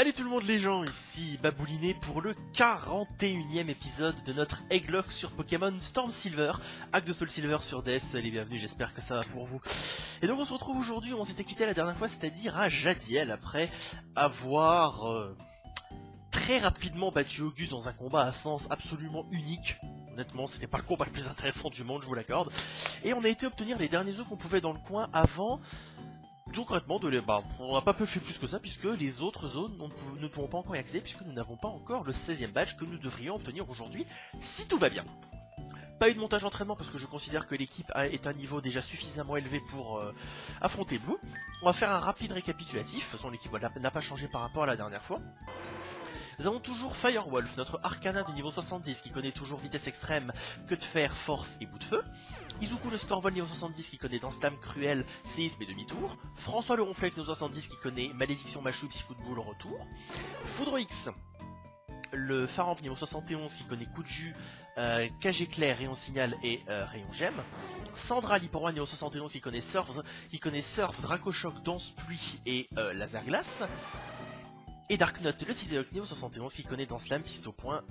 Salut tout le monde les gens, ici Babouliné pour le 41e épisode de notre Egglocke sur Pokémon Storm Silver, Hack de Soul Silver sur DS, les bienvenus, j'espère que ça va pour vous. Et donc on se retrouve aujourd'hui où on s'était quitté la dernière fois, c'est-à-dire à Jadiel, après avoir très rapidement battu Augus dans un combat à sens absolument unique. Honnêtement, c'était pas le combat le plus intéressant du monde, je vous l'accorde. Et on a été obtenir les derniers œufs qu'on pouvait dans le coin avant... Tout concrètement, on n'a pas pu faire plus que ça puisque les autres zones ne pourront pas encore y accéder puisque nous n'avons pas encore le 16e badge que nous devrions obtenir aujourd'hui si tout va bien. Pas eu de montage d'entraînement parce que je considère que l'équipe est à un niveau déjà suffisamment élevé pour affronter Blue. On va faire un rapide récapitulatif, de toute façon l'équipe n'a pas changé par rapport à la dernière fois. Nous avons toujours Firewolf, notre Arcana de niveau 70 qui connaît toujours vitesse extrême, queue de fer, force et bout de feu. Izuku le Scorvol niveau 70 qui connaît Dance Lame, Cruel, Séisme et demi-tour. François le Ronflex niveau 70 qui connaît Malédiction, Machu, Psy-Coup de boule, retour. Foudre X, le Faramp niveau 71 qui connaît Coup de jus, Cage éclair, Rayon signal et Rayon gemme. Sandra l'Hyporoi niveau 71 qui connaît Surf, Dracochoc, Danse pluie et Laser glace. Et Darknot le Ciseox niveau 71 qui connaît Dance Lame, Piste au point,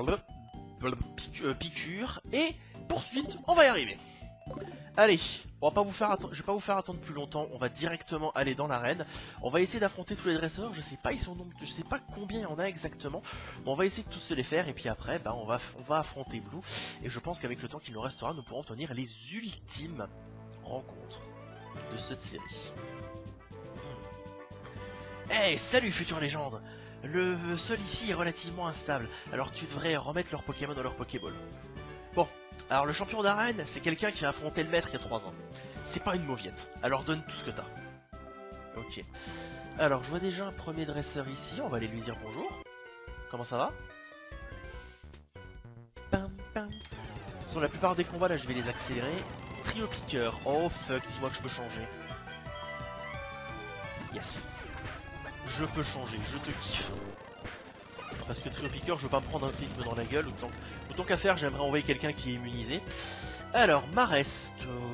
piqûre et poursuite, on va y arriver. Allez, je vais pas vous faire attendre plus longtemps, on va directement aller dans l'arène. On va essayer d'affronter tous les dresseurs, je sais pas je sais pas combien il y en a exactement, mais on va essayer de tous se les faire et puis après on va affronter Blue. Et je pense qu'avec le temps qu'il nous restera, nous pourrons obtenir les ultimes rencontres de cette série. Hey, salut future légende! Le sol ici est relativement instable, alors tu devrais remettre leurs Pokémon dans leur Pokéball. Bon, alors le champion d'arène, c'est quelqu'un qui a affronté le maître il y a 3 ans. C'est pas une mauviette, alors donne tout ce que t'as. Ok. Alors, je vois déjà un premier dresseur ici, on va aller lui dire bonjour. Comment ça va? Pam, pam. Sur la plupart des combats, là, je vais les accélérer. Trio piqueur, oh fuck, dis-moi que je peux changer. Yes. Je peux changer, je te kiffe. Parce que Trio Piqueur, je veux pas me prendre un séisme dans la gueule, autant qu'à faire, j'aimerais envoyer quelqu'un qui est immunisé. Alors, Marest...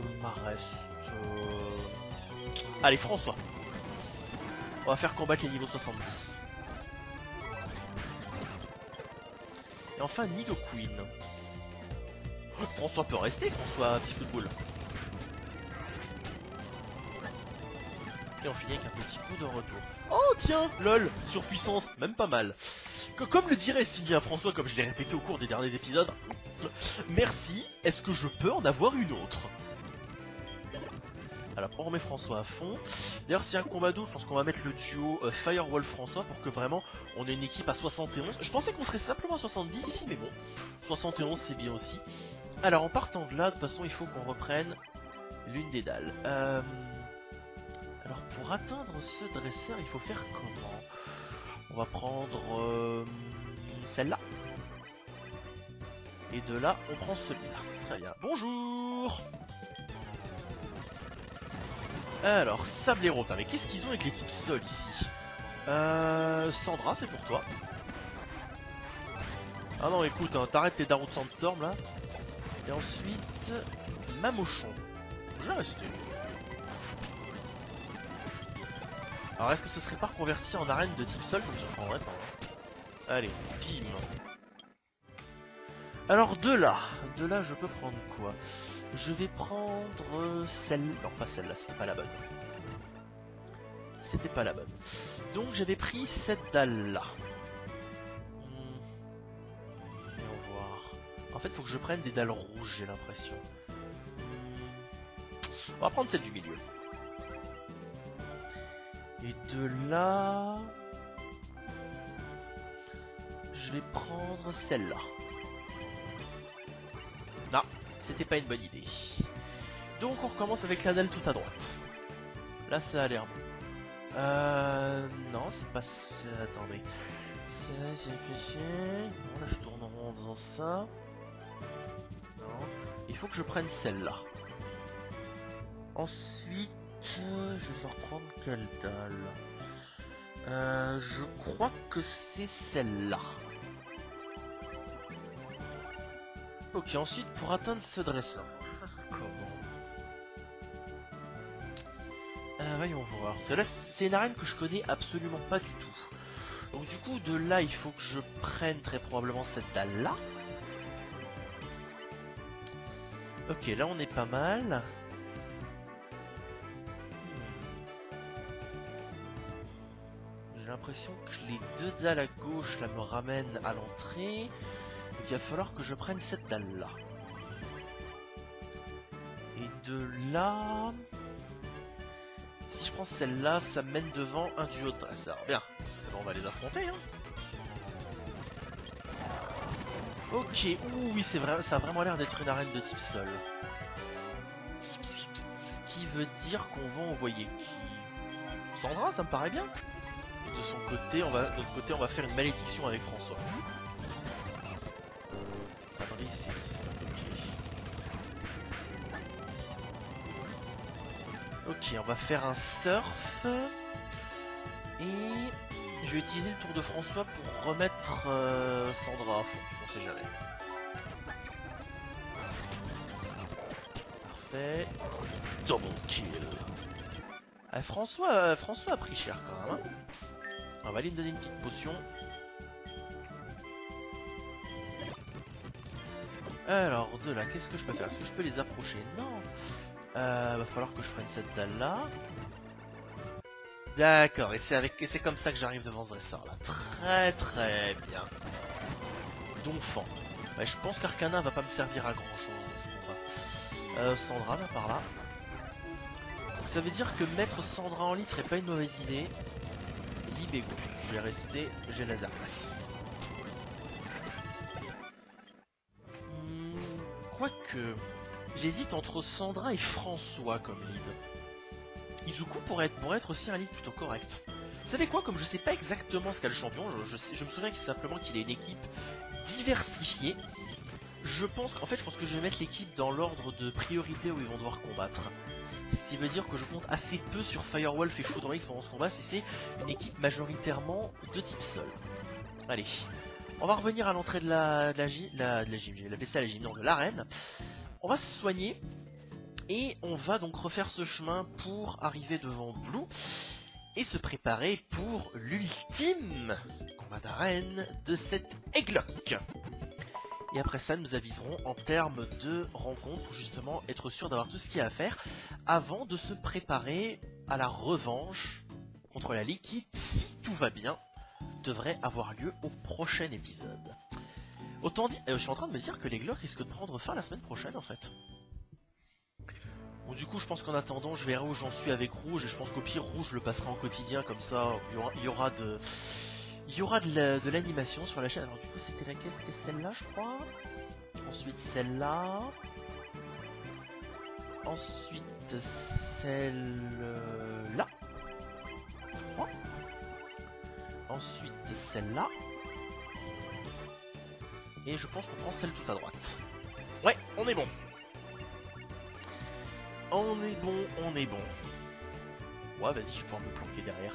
Allez, François. On va faire combattre les niveaux 70. Et enfin, Nidoqueen. François peut rester, François petit football. Et on finit avec un petit coup de retour. Oh tiens, lol, surpuissance, même pas mal. Comme le dirait si bien François, comme je l'ai répété au cours des derniers épisodes, merci, est-ce que je peux en avoir une autre? Alors on remet François à fond. D'ailleurs s'il y a un combat d'eau, je pense qu'on va mettre le duo Firewolf François pour que vraiment on ait une équipe à 71. Je pensais qu'on serait simplement à 70 ici, mais bon, 71 c'est bien aussi. Alors en partant de là, de toute façon il faut qu'on reprenne l'une des dalles. Alors pour atteindre ce dresseur, il faut faire comment? On va prendre celle-là. Et de là, on prend celui-là. Très bien. Bonjour! Alors, Sablero, mais qu'est-ce qu'ils ont avec les types sol ici? Sandra, c'est pour toi. Ah non, écoute, hein, t'arrêtes tes Darude Sandstorm là. Et ensuite, Mamochon. Je vais rester. Alors est-ce que ce serait pas reconverti en arène de type sol? Ça me surprendrait pas. Allez, bim. Alors de là je peux prendre quoi? Je vais prendre celle... Non pas celle-là, c'était pas la bonne. C'était pas la bonne. Donc j'avais pris cette dalle-là. Voyons voir. En fait faut que je prenne des dalles rouges, j'ai l'impression. On va prendre celle du milieu. Et de là... je vais prendre celle-là. Non, c'était pas une bonne idée. Donc on recommence avec la dalle tout à droite. Là ça a l'air bon. Non, c'est pas... Attendez. Ça, j'ai réfléchi. Bon, là je tourne en rond en faisant ça. Non. Il faut que je prenne celle-là. Ensuite... je vais devoir prendre quelle dalle? Je crois que c'est celle-là. Ok, ensuite pour atteindre ce dresseur, je fasse comment? Voyons voir. Parce que là, c'est une arène que je connais absolument pas du tout. Donc du coup, de là, il faut que je prenne très probablement cette dalle-là. Ok, là on est pas mal. J'ai l'impression que les deux dalles à gauche là me ramènent à l'entrée. Il va falloir que je prenne cette dalle-là. Et de là... Si je prends celle-là, ça me mène devant un duo de dresseurs. Bien, alors on va les affronter, hein. Ok, ouh, oui c'est vrai, ça a vraiment l'air d'être une arène de type sol. Ce qui veut dire qu'on va envoyer qui? Sandra, ça me paraît bien. Et de son côté, de notre côté, on va faire une malédiction avec François. Attendez, ici, ok, on va faire un surf. Et je vais utiliser le tour de François pour remettre Sandra à fond, on sait jamais. Parfait. Double kill. Ah, François a pris cher quand même. Hein. On va aller me donner une petite potion. Alors, de là, qu'est-ce que je peux faire? Est-ce que je peux les approcher? Non. Va falloir que je prenne cette dalle là. D'accord, et c'est comme ça que j'arrive devant ce dresseur là. Très très bien. Donphan. Ouais, je pense qu'Arcana va pas me servir à grand chose dans ce combat. Sandra va par là. Donc ça veut dire que mettre Sandra en lit serait pas une mauvaise idée. Libego. Je vais rester, j'ai laser pass. Quoique, j'hésite entre Sandra et François comme lead. Izuku pourrait être aussi un lead plutôt correct. Vous savez quoi, comme je sais pas exactement ce qu'a le champion, je me souviens simplement qu'il a une équipe diversifiée. Je pense que je vais mettre l'équipe dans l'ordre de priorité où ils vont devoir combattre. Ce qui veut dire que je compte assez peu sur Firewolf et Foudre X pendant ce combat si c'est une équipe majoritairement de type sol. Allez, on va revenir à l'entrée de la gym, de l'arène. On va se soigner. Et on va donc refaire ce chemin pour arriver devant Blue et se préparer pour l'ultime combat d'arène de cette Eglock. Et après ça, nous aviserons en termes de rencontre pour justement être sûr d'avoir tout ce qu'il y a à faire avant de se préparer à la revanche contre la Ligue qui, si tout va bien, devrait avoir lieu au prochain épisode. Autant dire, je suis en train de me dire que l'Eglock risque de prendre fin la semaine prochaine en fait. Bon, du coup je pense qu'en attendant je verrai où j'en suis avec Rouge et je pense qu'au pire Rouge le passera en quotidien comme ça il y aura de l'animation sur la chaîne. Alors du coup c'était laquelle? C'était celle-là je crois. Ensuite celle-là. Ensuite celle-là. Je crois. Ensuite celle-là. Et je pense qu'on prend celle tout à droite. Ouais, on est bon. On est bon, on est bon. Ouais, vas-y, je vais pouvoir me planquer derrière.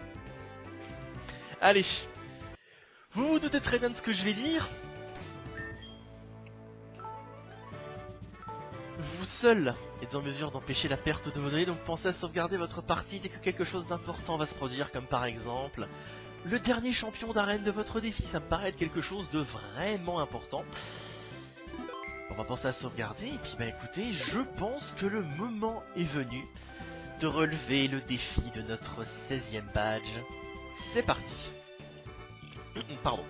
Allez. Vous vous doutez très bien de ce que je vais dire. Vous seul êtes en mesure d'empêcher la perte de vos données, donc pensez à sauvegarder votre partie dès que quelque chose d'important va se produire, comme par exemple le dernier champion d'arène de votre défi. Ça me paraît être quelque chose de vraiment important. On va penser à sauvegarder, et puis bah écoutez, je pense que le moment est venu de relever le défi de notre 16e badge. C'est parti. Pardon.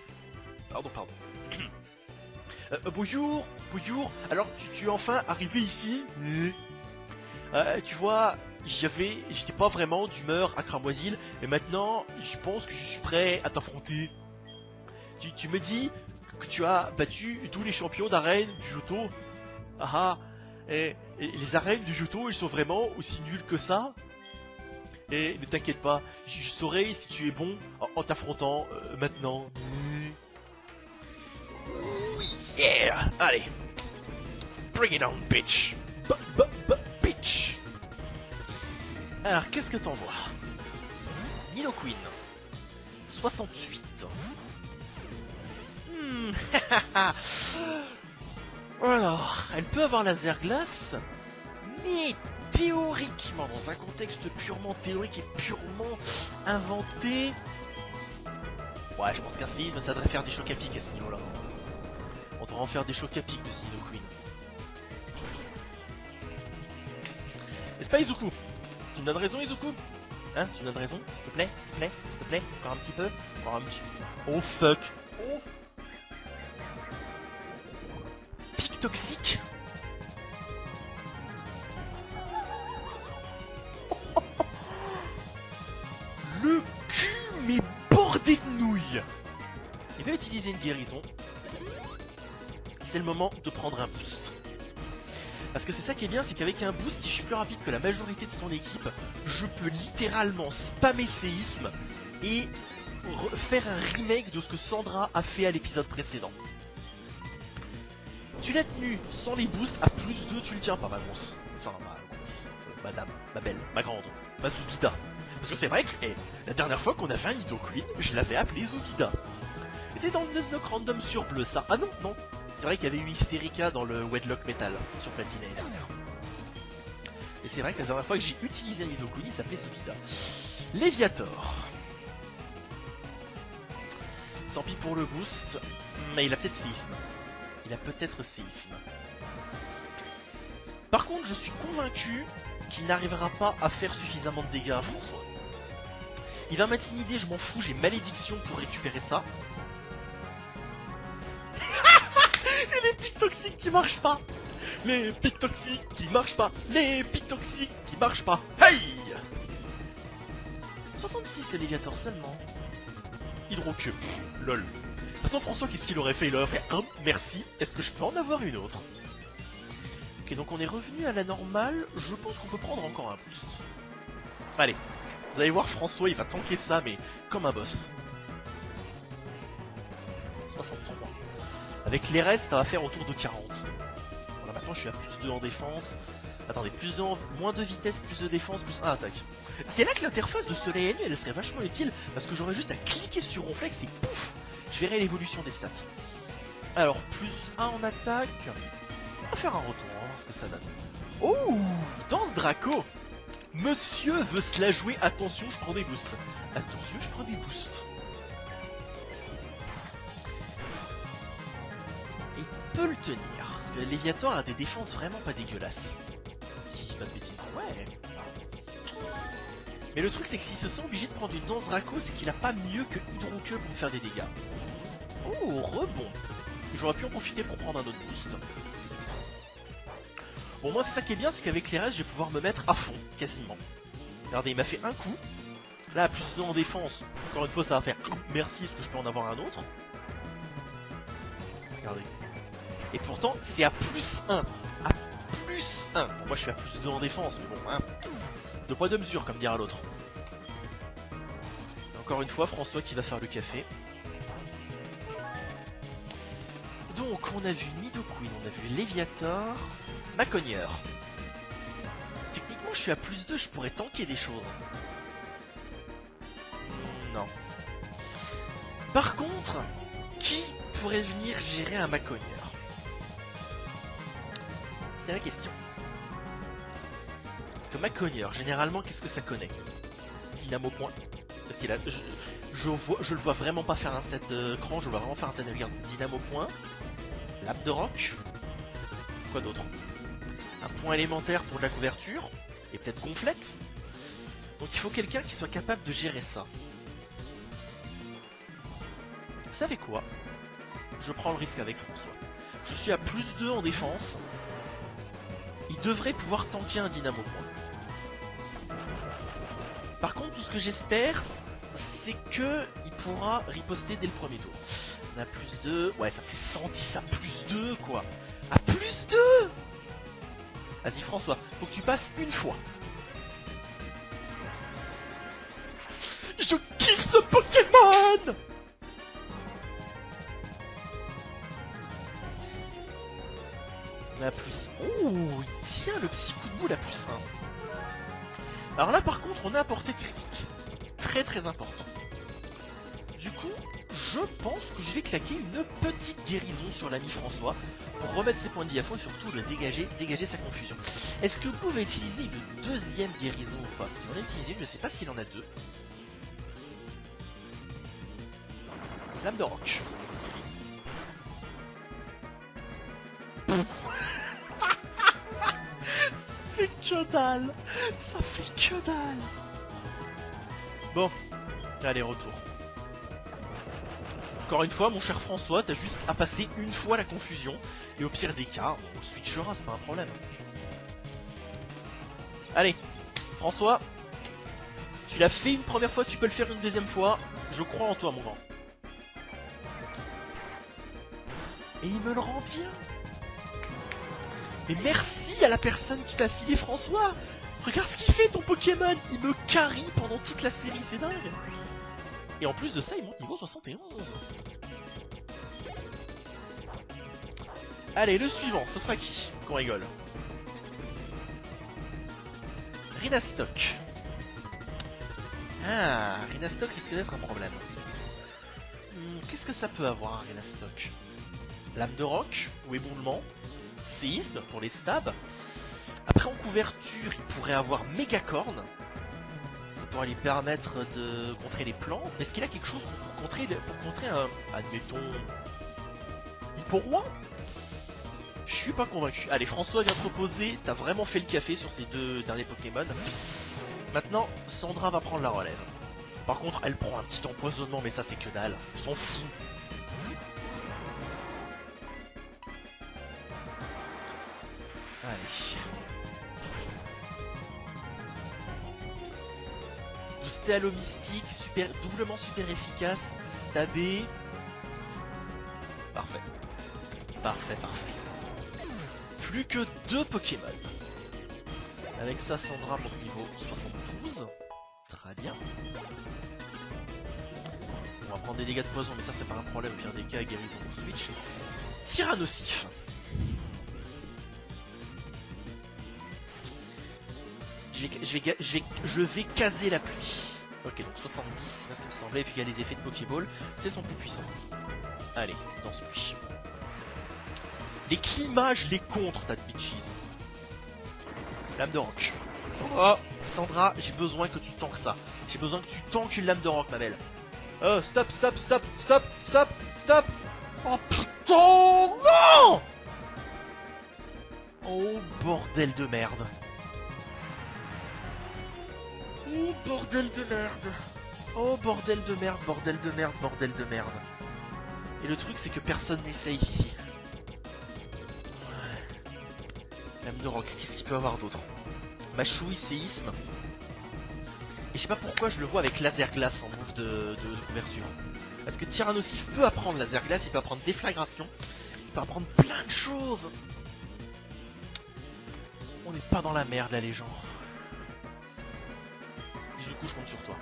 Bonjour. Alors, tu es enfin arrivé ici? Tu vois, j'étais pas vraiment d'humeur à Cramoisil, mais maintenant, je pense que je suis prêt à t'affronter. Tu me dis que tu as battu tous les champions d'arène du Johto. Ah, et les arènes du Johto, ils sont vraiment aussi nuls que ça? Et ne t'inquiète pas, je saurai si tu es bon en t'affrontant maintenant. Yeah! Allez! Bring it on, bitch! Bitch! Alors, qu'est-ce que t'envoies? Nidoqueen. 68. Alors, elle peut avoir laser glace, mais théoriquement, dans un contexte purement théorique et purement inventé, Ouais, je pense qu'un séisme, ça devrait faire des chocs à pic à ce niveau-là. On devrait en faire des chocs à pic de Nidoqueen. N'est-ce pas Izuku? Tu me donnes raison Izuku? Hein? Tu me donnes raison? S'il te plaît? S'il te plaît? S'il te plaît? Encore un petit peu? Encore un petit peu. Oh fuck! Oh! Pic toxique? Le cul, mais bordé de nouilles! Il va utiliser une guérison. C'est le moment de prendre un boost. Parce que c'est ça qui est bien, c'est qu'avec un boost, si je suis plus rapide que la majorité de son équipe, je peux littéralement spammer séisme et faire un remake de ce que Sandra a fait à l'épisode précédent. Tu l'as tenu sans les boosts, à plus 2 tu le tiens pas ma grosse. Enfin madame, ma belle, ma grande, ma Zubida. Parce que c'est vrai que la dernière fois qu'on avait un Nidoqueen, je l'avais appelé Zubida. C'était dans le Nuzlocke random sur bleu ça. Ah non, non. C'est vrai qu'il y avait eu Hysterica dans le Wedlock Metal sur Platine l'année dernière. Et c'est vrai que la dernière fois que j'ai utilisé un Nidoqueen, il s'appelait Zubida. Léviator. Tant pis pour le boost, mais il a peut-être séisme. Il a peut-être séisme. Par contre, je suis convaincu qu'il n'arrivera pas à faire suffisamment de dégâts à François. Il va m'intimider, je m'en fous, j'ai malédiction pour récupérer ça. Et les pics toxiques qui marchent pas. Les pics toxiques qui marchent pas. Les pics toxiques qui marchent pas. Hey 66 le Léviator seulement. Hydroqueue. Lol. De toute façon François qu'est-ce qu'il aurait fait? Il aurait fait un merci. Est-ce que je peux en avoir une autre? Ok donc on est revenu à la normale. Je pense qu'on peut prendre encore un boost. Allez. Vous allez voir François il va tanker ça mais comme un boss. 63. Avec les restes, ça va faire autour de 40. Voilà, maintenant je suis à plus 2 en défense. Attendez, plus 2 en... moins de vitesse, plus de défense, plus 1 attaque. C'est là que l'interface de Soleil et Nuit, elle serait vachement utile, parce que j'aurais juste à cliquer sur Ronflex et pouf, je verrai l'évolution des stats. Alors, plus 1 en attaque. On va faire un retour, on va voir ce que ça donne. Oh, Danse Draco. Monsieur veut se la jouer, attention, je prends des boosts. Attention, je prends des boosts. Peut le tenir, parce que Léviator a des défenses vraiment pas dégueulasses. Si je dis pas de bêtises, ouais. Mais le truc c'est que s'il se sent obligé de prendre une danse Draco, c'est qu'il a pas mieux que Hydroqueue pour me faire des dégâts. Oh, rebond. J'aurais pu en profiter pour prendre un autre boost. Bon, moi c'est ça qui est bien, c'est qu'avec les restes, je vais pouvoir me mettre à fond, quasiment. Regardez, il m'a fait un coup. Là, plus 2 en défense. Encore une fois, ça va faire merci, est-ce que je peux en avoir un autre? Regardez. Et pourtant, c'est à plus 1. À plus 1. Bon, moi, je suis à plus 2 en défense, mais bon, hein. De poids de mesure, comme dira l'autre. Encore une fois, François qui va faire le café. Donc, on a vu Nidoqueen, on a vu Léviator, Macogneur. Techniquement, je suis à plus 2, je pourrais tanker des choses. Non. Par contre, qui pourrait venir gérer un Macogneur? C'est la question. Parce que Macogneur, généralement, qu'est-ce que ça connaît? Dynamo point. Parce qu'il a... je le vois vraiment pas faire un set cran, je le vois vraiment faire un set navigant. Dynamo point. Lame de roc. Quoi d'autre? Un point élémentaire pour de la couverture. Et peut-être gonflette. Donc il faut quelqu'un qui soit capable de gérer ça. Vous savez quoi? Je prends le risque avec François. Je suis à plus 2 en défense. Il devrait pouvoir tanker un dynamo point. Par contre, tout ce que j'espère, c'est que il pourra riposter dès le premier tour. On a plus 2. Ouais, ça fait 110 à plus 2, quoi. À plus 2. Vas-y, François, faut que tu passes une fois. Je kiffe ce Pokémon. On a plus... Oh, il tient le petit coup de boule à plus 1. Alors là, par contre, on a un portée de critique. Très très important. Du coup, je pense que je vais claquer une petite guérison sur l'ami François pour remettre ses points de vie à fond et surtout le dégager sa confusion. Est-ce que vous pouvez utiliser une deuxième guérison ou pas? Parce qu'il en a utilisé une, je sais pas s'il en a deux. Lame de roc. Ça fait que dalle. Ça fait que dalle. Bon, allez, retour. Encore une fois, mon cher François, t'as juste à passer une fois la confusion. Et au pire des cas, on switchera, c'est pas un problème. Allez, François. Tu l'as fait une première fois, tu peux le faire une deuxième fois. Je crois en toi, mon grand. Et il me le rend bien. Mais merci à la personne qui t'a filé François. Regarde ce qu'il fait ton Pokémon. Il me carry pendant toute la série, c'est dingue. Et en plus de ça, il monte niveau 71. Allez, le suivant, ce sera qui? Qu'on rigole. Rhinastock. Ah, Rhinastock risque d'être un problème. Qu'est-ce que ça peut avoir, un Rhinastock? Lame de roc ou éboulement. Séisme pour les stabs. Après, en couverture, il pourrait avoir Mégacorne. Ça pourrait lui permettre de contrer les plantes. Est-ce qu'il a quelque chose pour contrer un... Admettons... Hipporoi? Je suis pas convaincu. Allez, François vient te proposer. T'as vraiment fait le café sur ces deux derniers Pokémon. Maintenant, Sandra va prendre la relève. Par contre, elle prend un petit empoisonnement, mais ça c'est que dalle. On s'en fout. Allez. Boosté à l'eau mystique, super, doublement super efficace, stabé. Parfait. Parfait, parfait. Plus que 2 Pokémon. Avec ça, Sandra monte niveau 72. Très bien. On va prendre des dégâts de poison, mais ça c'est pas un problème. Au pire des cas, guérison pour switch. Tyrannosif. Je vais caser la pluie. Ok, donc 70, c'est ce qui me semblait, vu qu'il y a des effets de Pokéball, c'est son plus puissant. Allez, danse pluie. Les climats, je les contre, tas de bitches. Lame de roc. Sandra, j'ai besoin que tu tankes ça. J'ai besoin que tu tankes une lame de roc, ma belle. Stop. Oh putain, non! Oh bordel de merde. Oh bordel de merde. Oh bordel de merde, bordel de merde, bordel de merde. Et le truc c'est que personne n'essaye ici. Ouais. Lame de roc, qu'est-ce qu'il peut avoir d'autre? Machouille, séisme. Et je sais pas pourquoi je le vois avec laser glace en move de couverture. Parce que Tyrannosif peut apprendre laser glace, il peut apprendre déflagration, il peut apprendre plein de choses. On n'est pas dans la merde là les gens. Du coup je compte sur toi.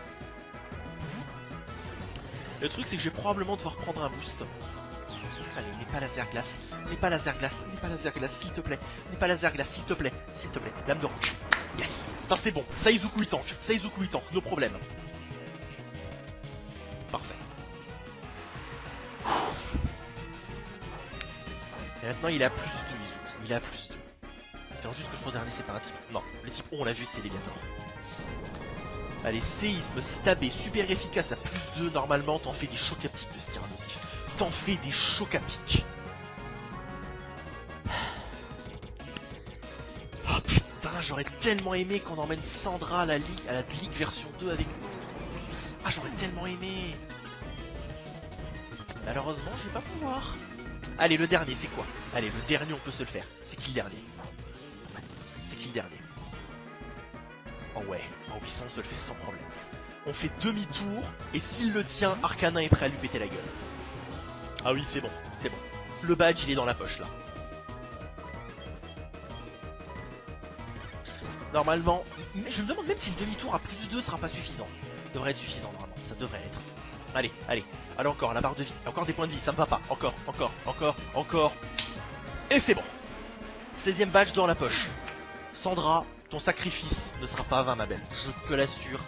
Le truc c'est que je vais probablement devoir prendre un boost. Allez, n'aie pas laser glace, n'aie pas laser glace, n'aie pas laser glace s'il te plaît, n'aie pas laser glace s'il te plaît, lame de roc. Yes, ça c'est bon, Saizuku il tank, nos problèmes. Parfait. Et maintenant il a plus 2 Izuku, il a plus 2. J'espère juste que son dernier c'est pas un type. Non, le type O on l'a vu c'est Léviator. Allez, séisme, stabé, super efficace à plus 2, normalement t'en fais des chocs à pic de ce Tyrannosif. T'en fais des chocs à pic. Oh putain, j'aurais tellement aimé qu'on emmène Sandra à la Ligue version 2 avec nous. Ah, j'aurais tellement aimé. Malheureusement, je vais pas pouvoir. Allez, le dernier, c'est quoi? Allez, le dernier, on peut se le faire. C'est qui le dernier? Oh ouais, en 800 on se le fait sans problème. On fait demi-tour, et s'il le tient, Arcanin est prêt à lui péter la gueule. Ah oui, c'est bon. Le badge, il est dans la poche, là. Normalement, mais je me demande même si le demi-tour à plus 2 sera pas suffisant. Ça devrait être suffisant, normalement, ça devrait être. Allez, encore, la barre de vie, encore des points de vie, ça me va pas. Encore. Et c'est bon. 16ème badge dans la poche. Sandra, ton sacrifice ne sera pas vain, ma belle, je te l'assure.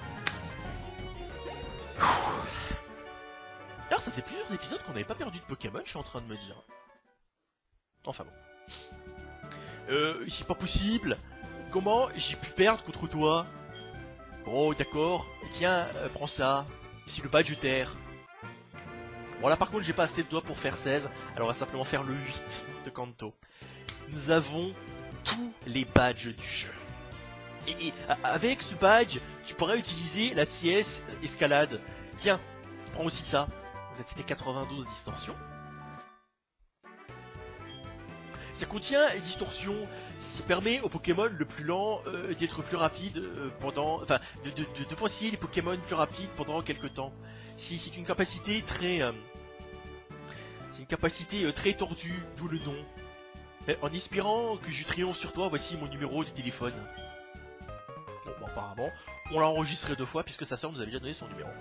Alors ça fait plusieurs épisodes qu'on n'avait pas perdu de Pokémon, je suis en train de me dire. Enfin bon. C'est pas possible. Comment j'ai pu perdre contre toi? Oh d'accord, tiens, prends ça. Ici le badge terre. Bon là par contre j'ai pas assez de doigts pour faire 16, alors on va simplement faire le 8 de Kanto. Nous avons tous les badges du jeu. Et avec ce badge, tu pourrais utiliser la CS escalade. Tiens, prends aussi ça. Donc c'était 92 distorsion. Ça contient distorsion, ça permet au Pokémon le plus lent d'être plus rapide pendant... Enfin, de fonciller les Pokémon plus rapides pendant quelques temps. Si c'est une capacité très... c'est une capacité très tordue, d'où le nom. En espérant que je triomphe sur toi, voici mon numéro de téléphone. Bon, apparemment, on l'a enregistré 2 fois puisque sa sœur nous avait déjà donné son numéro.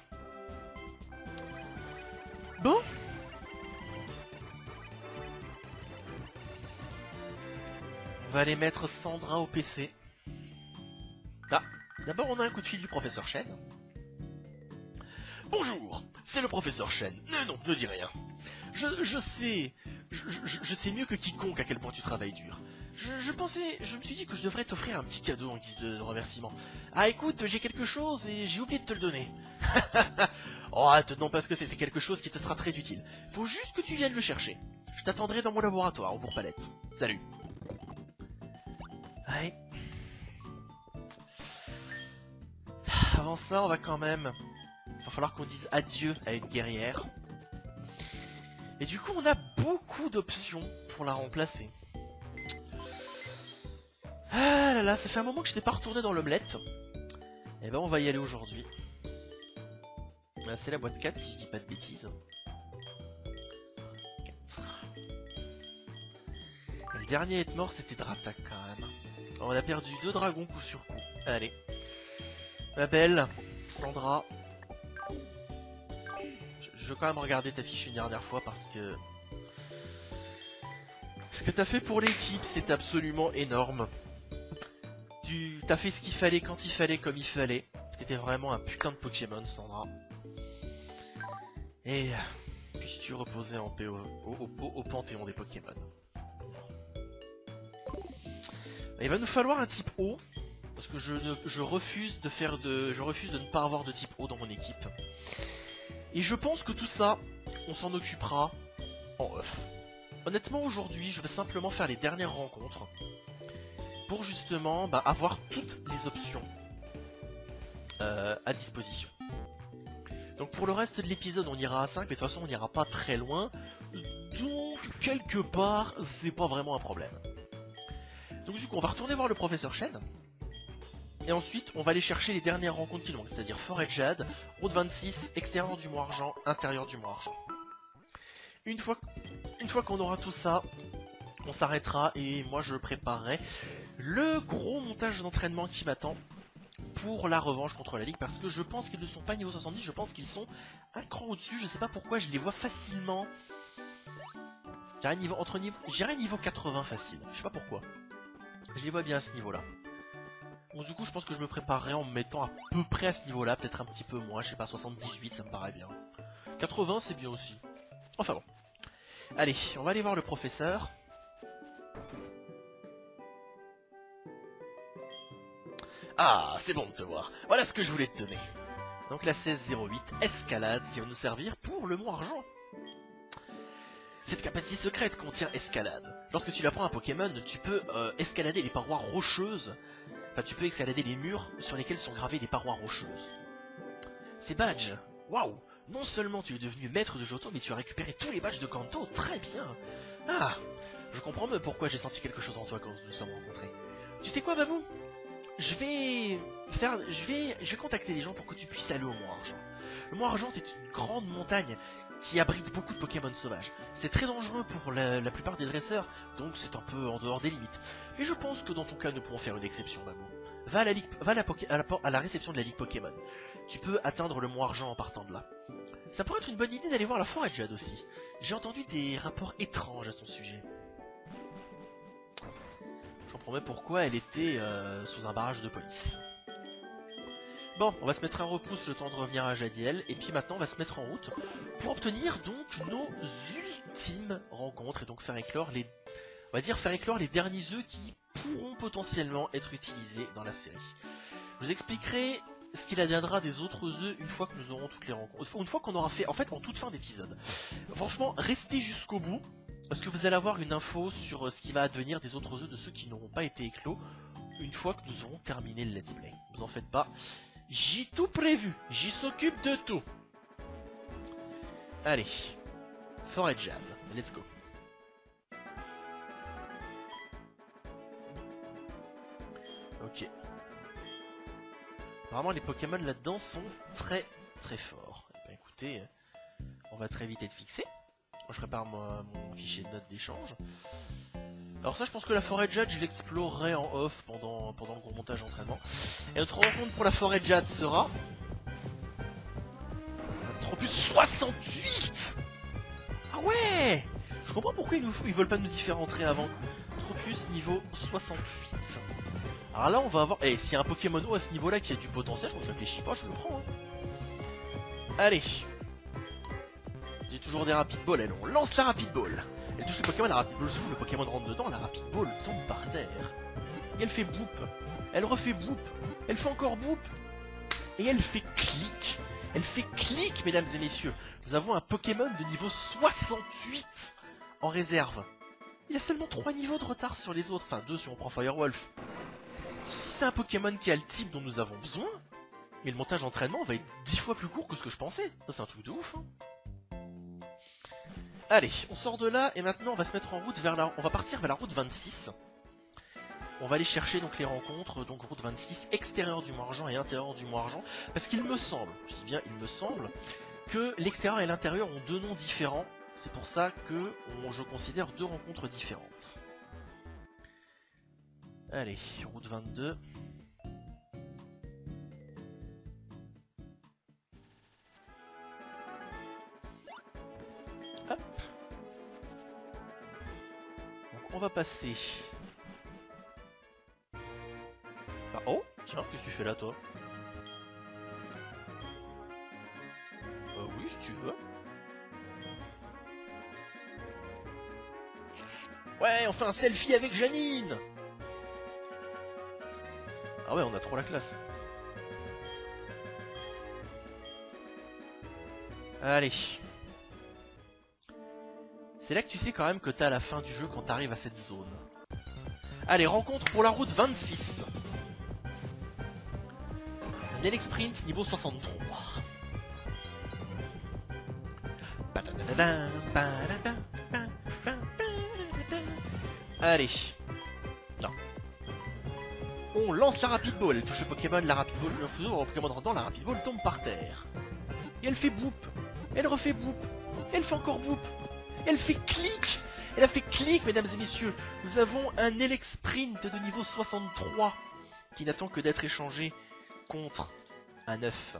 Bon. On va aller mettre Sandra au PC. Ah, d'abord on a un coup de fil du professeur Chen. Bonjour, c'est le professeur Chen. Non, ne dis rien. Je sais mieux que quiconque à quel point tu travailles dur. Je me suis dit que je devrais t'offrir un petit cadeau en guise de remerciement. Ah écoute, j'ai quelque chose et j'ai oublié de te le donner. Oh, non parce que c'est quelque chose qui te sera très utile. Faut juste que tu viennes le chercher. Je t'attendrai dans mon laboratoire au Bourg-Palette. Salut. Ouais. Avant ça, on va quand même... Il va falloir qu'on dise adieu à une guerrière. Et du coup, on a beaucoup d'options pour la remplacer. Ah là là, ça fait un moment que je n'étais pas retourné dans l'omelette. Et ben on va y aller aujourd'hui. C'est la boîte 4 si je dis pas de bêtises. 4. Et le dernier à être mort c'était Dratak quand même. On a perdu 2 dragons coup sur coup. Allez. Ma belle, Sandra. Je veux quand même regarder ta fiche une dernière fois parce que... Ce que t'as fait pour l'équipe c'est absolument énorme. Tu t'as fait ce qu'il fallait quand il fallait comme il fallait. T'étais vraiment un putain de Pokémon, Sandra. Et puisses-tu reposer en paix au panthéon des Pokémon. Il va nous falloir un type eau. Parce que je refuse de ne pas avoir de type eau dans mon équipe. Et je pense que tout ça, on s'en occupera en off. Honnêtement aujourd'hui, je vais simplement faire les dernières rencontres. Pour justement avoir toutes les options à disposition. Donc pour le reste de l'épisode on ira à 5, mais de toute façon on n'ira pas très loin. Donc quelque part c'est pas vraiment un problème. Donc du coup on va retourner voir le professeur Chen. Et ensuite on va aller chercher les dernières rencontres qui manquent, c'est-à-dire Forêt de Jade, Route 26, extérieur du Mont Argent, intérieur du Mont Argent. Une fois qu'on aura tout ça, on s'arrêtera et moi je préparerai le gros montage d'entraînement qui m'attend pour la revanche contre la Ligue, parce que je pense qu'ils ne sont pas niveau 70, je pense qu'ils sont un cran au-dessus, je sais pas pourquoi, je les vois facilement. J'irai niveau 80 facile, je sais pas pourquoi. Je les vois bien à ce niveau-là. Donc du coup je pense que je me préparerai en me mettant à peu près à ce niveau-là, peut-être un petit peu moins, je sais pas, 78 ça me paraît bien. 80 c'est bien aussi. Enfin bon. Allez, on va aller voir le professeur. Ah, c'est bon de te voir. Voilà ce que je voulais te donner. Donc la 1608 escalade qui va nous servir pour le Mont Argent. Cette capacité secrète contient escalade. Lorsque tu la prends à Pokémon, tu peux escalader les parois rocheuses. Enfin, tu peux escalader les murs sur lesquels sont gravées des parois rocheuses. Ces badges, waouh! Non seulement tu es devenu maître de Johto, mais tu as récupéré tous les badges de Kanto, très bien. Ah, je comprends mieux pourquoi j'ai senti quelque chose en toi quand nous nous sommes rencontrés. Tu sais quoi, Babou? Je vais contacter les gens pour que tu puisses aller au Mont Argent. Le Mont Argent c'est une grande montagne qui abrite beaucoup de Pokémon sauvages. C'est très dangereux pour la plupart des dresseurs, donc c'est un peu en dehors des limites. Mais je pense que dans ton cas nous pourrons faire une exception, Babou. Va à la réception de la Ligue Pokémon. Tu peux atteindre le Mont Argent en partant de là. Ça pourrait être une bonne idée d'aller voir la Forêt de Jade aussi. J'ai entendu des rapports étranges à son sujet. Je comprends pourquoi elle était sous un barrage de police. Bon, on va se mettre un repousse le temps de revenir à Jadiel, et puis maintenant on va se mettre en route pour obtenir donc nos ultimes rencontres, et donc faire éclore les... On va dire faire éclore les derniers œufs qui pourront potentiellement être utilisés dans la série. Je vous expliquerai ce qu'il adviendra des autres œufs une fois que nous aurons toutes les rencontres. Une fois qu'on aura fait, en fait en toute fin d'épisode. Franchement, restez jusqu'au bout, parce que vous allez avoir une info sur ce qui va advenir des autres œufs de ceux qui n'auront pas été éclos, une fois que nous aurons terminé le let's play. Vous en faites pas, j'ai tout prévu, j'y s'occupe de tout. Allez, Forêt Jam, let's go. Ok. Apparemment les Pokémon là-dedans sont très forts. Eh ben, écoutez, on va très vite être fixé. Moi je prépare mon fichier de notes d'échange. Alors ça je pense que la forêt Jade je l'explorerai en off pendant le gros montage d'entraînement. Et notre rencontre pour la forêt Jade sera... Trophus 68. Ah ouais. Je comprends pourquoi ils veulent pas nous y faire entrer avant. Trophus niveau 68. Alors là on va avoir... Eh, s'il y a un Pokémon haut à ce niveau là qui a du potentiel, je réfléchis pas, je le prends. Hein. Allez. J'ai toujours des Rapid Ball, allez, on lance la Rapid Ball. Elle touche le Pokémon, la Rapid Ball s'ouvre, le Pokémon rentre dedans, la Rapid Ball tombe par terre. Et elle fait boop. Elle refait boop. Elle fait encore boop. Et elle fait clic. Elle fait clic, mesdames et messieurs. Nous avons un Pokémon de niveau 68 en réserve. Il a seulement 3 niveaux de retard sur les autres, enfin 2 si on prend Firewolf. Si c'est un Pokémon qui a le type dont nous avons besoin, mais le montage d'entraînement va être 10 fois plus court que ce que je pensais. Ça c'est un truc de ouf, hein. Allez, on sort de là et maintenant on va se mettre en route vers on va partir vers la route 26. On va aller chercher donc les rencontres, donc route 26, extérieur du Moirgent et intérieur du Moirgent, parce qu'il me semble, je dis bien il me semble, que l'extérieur et l'intérieur ont 2 noms différents. C'est pour ça que je considère 2 rencontres différentes. Allez, route 22. Hop. Donc on va passer... Ah, oh, tiens, qu'est-ce que tu fais là toi? Oui, si tu veux. Ouais, on fait un selfie avec Janine. Ah ouais, on a trop la classe. Allez. C'est là que tu sais quand même que t'es à la fin du jeu quand t'arrives à cette zone. Allez, rencontre pour la route 26. Un Elexprint niveau 63. Allez. Non. On lance la Rapid Ball. Elle touche le Pokémon, la Rapid Ball. Le Pokémon rentrant, la Rapid Ball tombe par terre. Et elle fait boop. Elle refait boop. Elle fait encore boop. Elle fait clic. Elle a fait clic, mesdames et messieurs. Nous avons un Elexprint de niveau 63 qui n'attend que d'être échangé contre un œuf.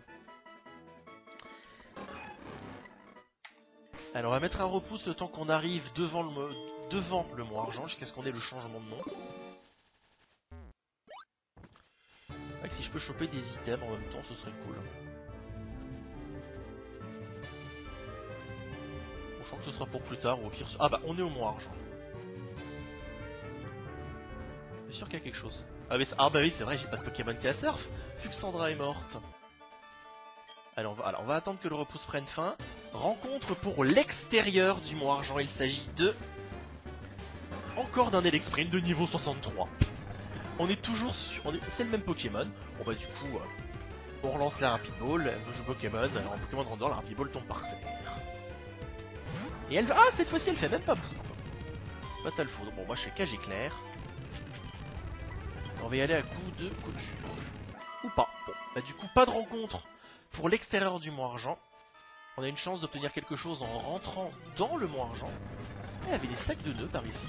Alors on va mettre un repousse le temps qu'on arrive devant le Moirgent jusqu'à ce qu'on ait le changement de nom. Avec si je peux choper des items en même temps, ce serait cool. Bon, je crois que ce sera pour plus tard ou au pire... Ah bah on est au Moirgent. Je suis sûr qu'il y a quelque chose. Ah, mais ah bah oui c'est vrai, j'ai pas de Pokémon qui a surf. Fuxandra est morte. Allez, on va attendre que le repousse prenne fin. Rencontre pour l'extérieur du Moirgent. Il s'agit de... Encore d'un Elexprint de niveau 63. On est toujours sur... C'est le même Pokémon. Bon bah du coup, on relance la Rapid Ball. Le jeu Pokémon, alors en Pokémon Random, la Rapid Ball tombe par terre. Et elle... Ah, cette fois-ci elle fait même pas boum. Fatal Foudre. Bon, moi je fais cage éclair. On va y aller à coup de couture. Ou pas. Bon, bah du coup, pas de rencontre pour l'extérieur du Moirgent. On a une chance d'obtenir quelque chose en rentrant dans le Moirgent. Il y avait des sacs de nœuds par ici.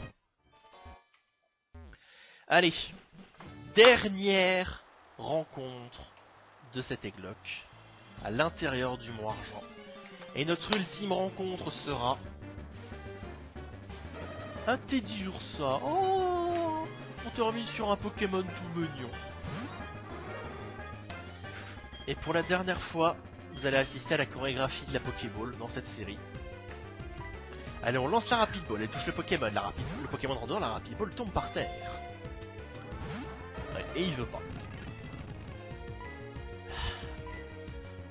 Allez, dernière rencontre de cet Eglock à l'intérieur du Moirgent. Et notre ultime rencontre sera un Teddiursa. Oh, on termine sur un Pokémon tout mignon. Et pour la dernière fois, vous allez assister à la chorégraphie de la Pokéball dans cette série. Allez, on lance la Rapid Ball, elle touche le Pokémon, le Pokémon Random, la Rapid Ball tombe par terre. Ouais, et il veut pas.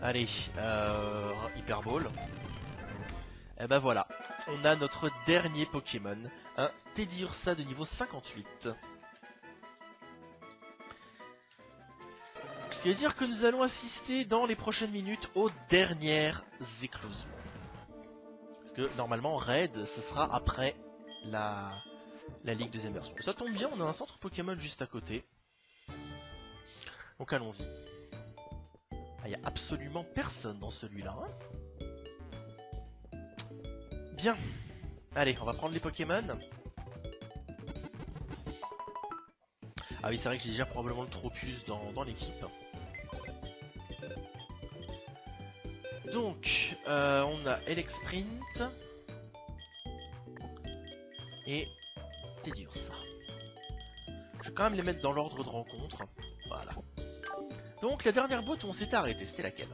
Allez, Hyper Ball. Et ben voilà, on a notre dernier Pokémon, un Teddiursa de niveau 58. Ce qui veut dire que nous allons assister dans les prochaines minutes aux dernières éclosions. Parce que normalement Raid, ce sera après la Ligue des Immersions. Ça tombe bien, on a un centre Pokémon juste à côté. Donc allons-y. Il n'y a absolument personne dans celui-là. Hein. Bien. Allez, on va prendre les Pokémon. Ah oui, c'est vrai que j'ai déjà probablement le Tropius dans l'équipe. Donc, on a Elexprint. Et Teddiursa. Je vais quand même les mettre dans l'ordre de rencontre. Voilà. Donc la dernière boîte où on s'était arrêté, c'était laquelle?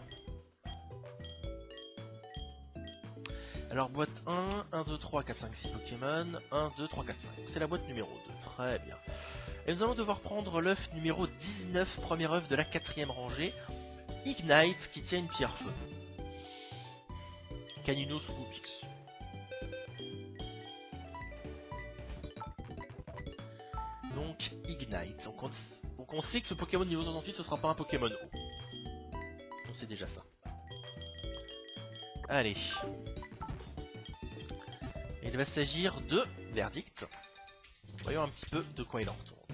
Alors boîte 1, 1, 2, 3, 4, 5, 6 Pokémon, 1, 2, 3, 4, 5. C'est la boîte numéro 2, très bien. Et nous allons devoir prendre l'œuf numéro 19, premier œuf de la 4ème rangée, Ignite, qui tient une pierre feu. Caninos ou Goupix. Donc Ignite. Donc on sait que ce Pokémon niveau 68 ce sera pas un Pokémon eau. On sait déjà ça. Allez. Il va s'agir de Verdict. Voyons un petit peu de quoi il en retourne.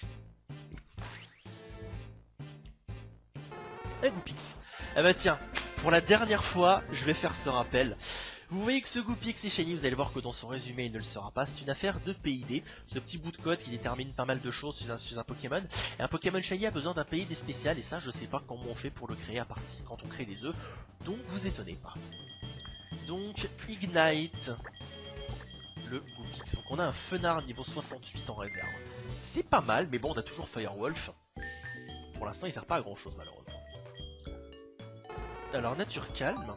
Et Goupix. Ah bah tiens, pour la dernière fois, je vais faire ce rappel. Vous voyez que ce Goupix est shiny, vous allez voir que dans son résumé il ne le sera pas, c'est une affaire de PID, ce petit bout de code qui détermine pas mal de choses chez un Pokémon. Et un Pokémon shiny a besoin d'un PID spécial et ça je sais pas comment on fait pour le créer à partir quand on crée des œufs, donc vous étonnez pas. Donc Ignite, le Goupix. Donc on a un Fenard niveau 68 en réserve. C'est pas mal, mais bon on a toujours Firewolf. Pour l'instant il sert pas à grand chose malheureusement. Alors nature calme.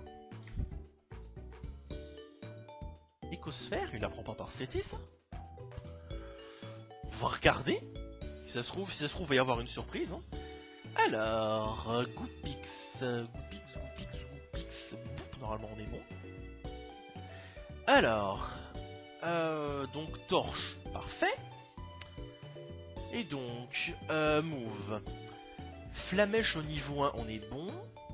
Écosphère, il la prend pas par CT ça? On va regarder. Si ça se trouve, il va y avoir une surprise. Hein. Alors, Goupix, Goupix, normalement on est bon. Alors, donc torche, parfait. Et donc, move. Flamèche au niveau 1, on est bon.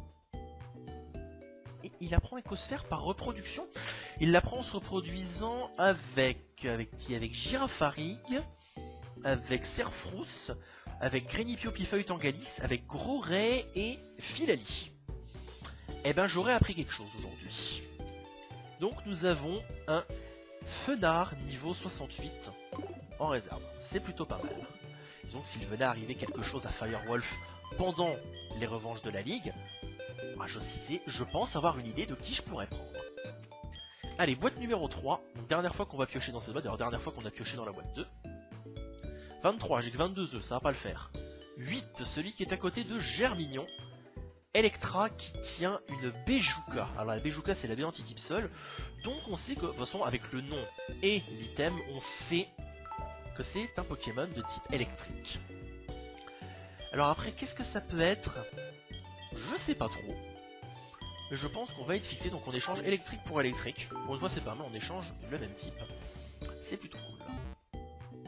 Et il apprend écosphère par reproduction. Il l'apprend en se reproduisant avec qui? Avec Girafarig, avec Serfrousse, avec Grenipio Pifeuille Tangalis, avec Gros Ray et Filali. Eh ben j'aurais appris quelque chose aujourd'hui. Donc nous avons un Fenard niveau 68 en réserve. C'est plutôt pas mal. Disons que s'il venait à arriver quelque chose à Firewolf pendant les revanches de la Ligue, moi je pense avoir une idée de qui je pourrais prendre. Allez, boîte numéro 3, donc dernière fois qu'on va piocher dans cette boîte, d'ailleurs dernière fois qu'on a pioché dans la boîte 2. 23, j'ai que 22 œufs, ça va pas le faire. 8, celui qui est à côté de Germignon. Electra qui tient une Béjouka. Alors la Béjouka c'est la baie anti-type seul, donc on sait que, de toute façon avec le nom et l'item, on sait que c'est un Pokémon de type électrique. Alors après, qu'est-ce que ça peut être? Je sais pas trop. Mais je pense qu'on va être fixé, donc on échange électrique pour électrique. Pour une fois c'est pas mal, on échange le même type. C'est plutôt cool.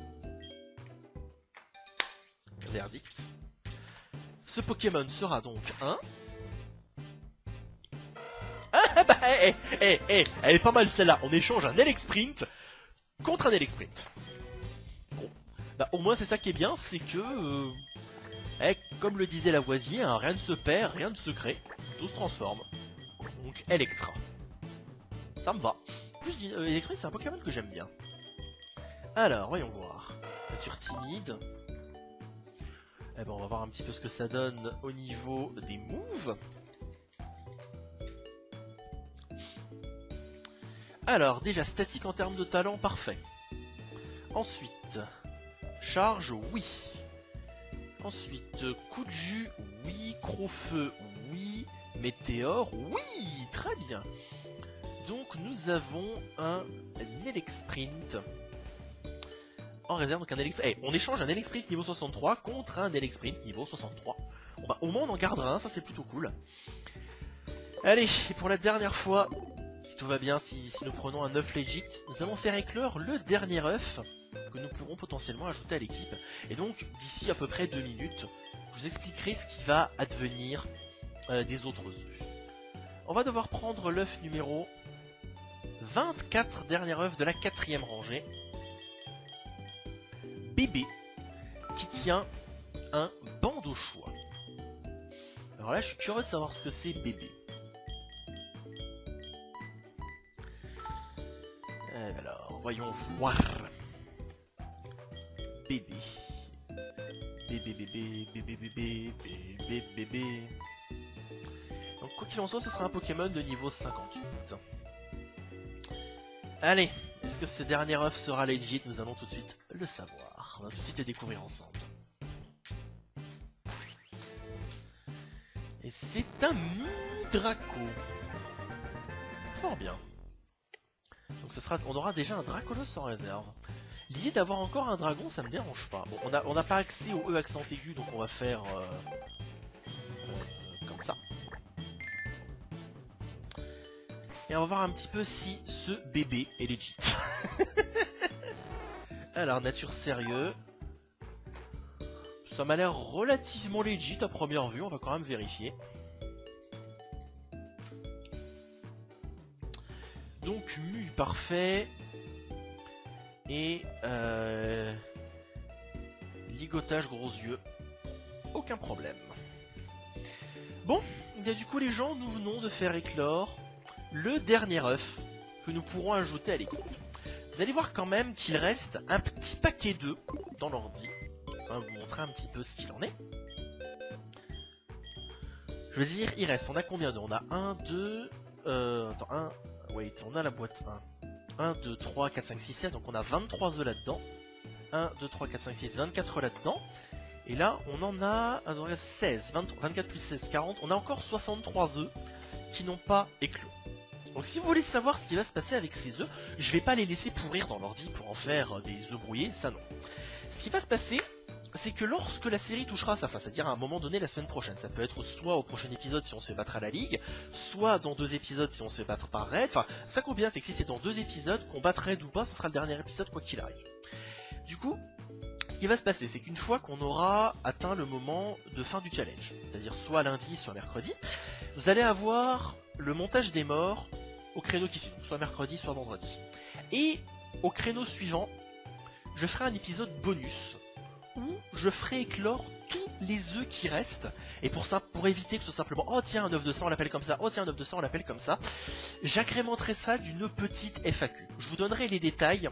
Verdict. Ce Pokémon sera donc un... Ah bah elle est pas mal celle-là. On échange un Elexprint contre un Elexprint. Bon, bah au moins c'est ça qui est bien, c'est que... comme le disait Lavoisier, hein, rien ne se perd, rien ne se crée, tout se transforme. Donc Electra. Ça me va. Plus Electra c'est un Pokémon que j'aime bien. Alors, voyons voir. Nature timide. Eh ben on va voir un petit peu ce que ça donne au niveau des moves. Alors, déjà statique en termes de talent, parfait. Ensuite, charge, oui. Ensuite, coup de jus, oui. Croc-feu, oui. Météore, oui. Très bien. Donc nous avons un Elexprint en réserve, donc un Elexprint. On échange un Elexprint niveau 63 contre un Elexprint niveau 63. Bon bah au moins on en gardera un, ça c'est plutôt cool. Allez, et pour la dernière fois, si tout va bien, si nous prenons un œuf legit, nous allons faire éclore le dernier œuf que nous pourrons potentiellement ajouter à l'équipe. Et donc, d'ici à peu près 2 minutes, je vous expliquerai ce qui va advenir des autres œufs. On va devoir prendre l'œuf numéro 24, dernier œuf de la 4ème rangée. Bébé, qui tient un banc au choix. Alors là, je suis curieux de savoir ce que c'est bébé. Alors, voyons voir. Bébé. Bébé, bébé, bébé, bébé, bébé, bébé. Donc quoi qu'il en soit, ce sera un Pokémon de niveau 58. Allez, est-ce que ce dernier œuf sera legit? Nous allons tout de suite le savoir. On va tout de suite le découvrir ensemble. Et c'est un mini Draco. Fort bien. Donc on aura déjà un Dracolos en réserve. L'idée d'avoir encore un dragon, ça me dérange pas. Bon, on n'a pas accès au E accent aigu, donc on va faire comme ça. Et on va voir un petit peu si ce bébé est legit. Alors, nature sérieux. Ça m'a l'air relativement legit à première vue, on va quand même vérifier. Donc, mu parfait. Et ligotage gros yeux. Aucun problème. Bon, et du coup les gens, nous venons de faire éclore le dernier œuf que nous pourrons ajouter à l'équipe. Vous allez voir quand même qu'il reste un petit paquet d'œufs dans l'ordi. On va vous montrer un petit peu ce qu'il en est. Je veux dire, il reste, on a combien d'œufs? On a 1, 2... attends, 1... Wait, on a la boîte 1. 1, 2, 3, 4, 5, 6, 7, donc on a 23 œufs là-dedans. 1, 2, 3, 4, 5, 6, 24 là-dedans. Et là, on en a 16, 24 plus 16, 40. On a encore 63 œufs qui n'ont pas éclos. Donc si vous voulez savoir ce qui va se passer avec ces œufs, je vais pas les laisser pourrir dans l'ordi pour en faire des œufs brouillés, ça non. Ce qui va se passer, c'est que lorsque la série touchera sa fin, c'est-à-dire à un moment donné la semaine prochaine, ça peut être soit au prochain épisode si on se fait battre à la Ligue, soit dans 2 épisodes si on se fait battre par Red, enfin ça compte bien, c'est que si c'est dans 2 épisodes, qu'on batte Red ou pas, ce sera le dernier épisode quoi qu'il arrive. Du coup, ce qui va se passer, c'est qu'une fois qu'on aura atteint le moment de fin du challenge, c'est-à-dire soit lundi, soit mercredi, vous allez avoir le montage des morts au créneau qui suit, donc soit mercredi, soit vendredi. Et au créneau suivant, je ferai un épisode bonus où je ferai éclore tous les œufs qui restent, et pour ça, pour éviter que ce soit simplement oh tiens un œuf de sang on l'appelle comme ça, oh tiens un œuf de sang on l'appelle comme ça, j'agrémenterai ça d'une petite FAQ. Je vous donnerai les détails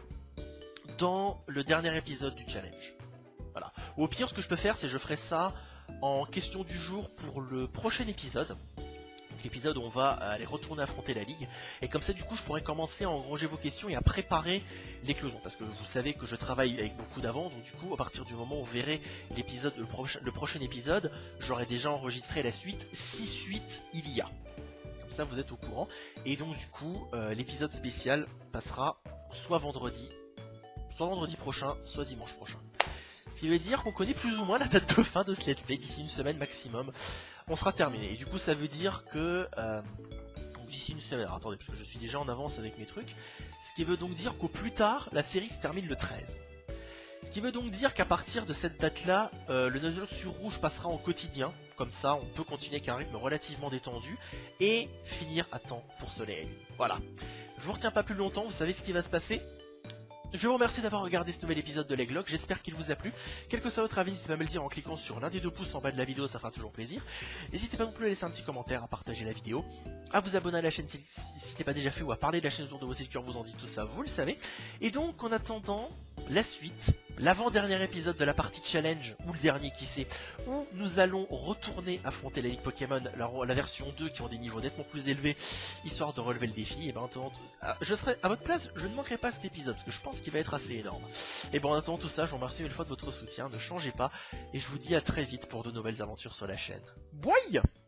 dans le dernier épisode du challenge. Voilà. Ou au pire, ce que je peux faire, c'est je ferai ça en question du jour pour le prochain épisode. L'épisode où on va aller retourner affronter la Ligue. Et comme ça, du coup, je pourrais commencer à engranger vos questions et à préparer l'éclosion. Parce que vous savez que je travaille avec beaucoup d'avance. Donc du coup, à partir du moment où vous verrez l'épisode, le prochain épisode, j'aurai déjà enregistré la suite, si suite il y a. Comme ça, vous êtes au courant. Et donc du coup, l'épisode spécial passera soit vendredi prochain, soit dimanche prochain. Ce qui veut dire qu'on connaît plus ou moins la date de fin de ce let's play, d'ici une semaine maximum, on sera terminé. Et du coup ça veut dire que, d'ici une semaine, alors attendez, parce que je suis déjà en avance avec mes trucs, ce qui veut donc dire qu'au plus tard, la série se termine le 13. Ce qui veut donc dire qu'à partir de cette date-là, le 9 sur rouge passera en quotidien, comme ça on peut continuer avec un rythme relativement détendu, et finir à temps pour Soleil. Voilà. Je vous retiens pas plus longtemps, vous savez ce qui va se passer. Je vous remercie d'avoir regardé ce nouvel épisode de l'Eglock, j'espère qu'il vous a plu. Quel que soit votre avis, n'hésitez pas à me le dire en cliquant sur l'un des 2 pouces en bas de la vidéo, ça fera toujours plaisir. N'hésitez pas non plus à laisser un petit commentaire, à partager la vidéo, à vous abonner à la chaîne si ce n'est pas déjà fait, ou à parler de la chaîne autour de vos si le cœur vous en dit, tout ça, vous le savez. Et donc, en attendant la suite, l'avant-dernier épisode de la partie challenge, ou le dernier qui sait, où nous allons retourner affronter la Ligue Pokémon, la version 2 qui ont des niveaux nettement plus élevés, histoire de relever le défi. Et ben je serai à votre place, je ne manquerai pas cet épisode, parce que je pense qu'il va être assez énorme. Et bon, en attendant tout ça, je vous remercie une fois de votre soutien, ne changez pas, et je vous dis à très vite pour de nouvelles aventures sur la chaîne. Bouaille!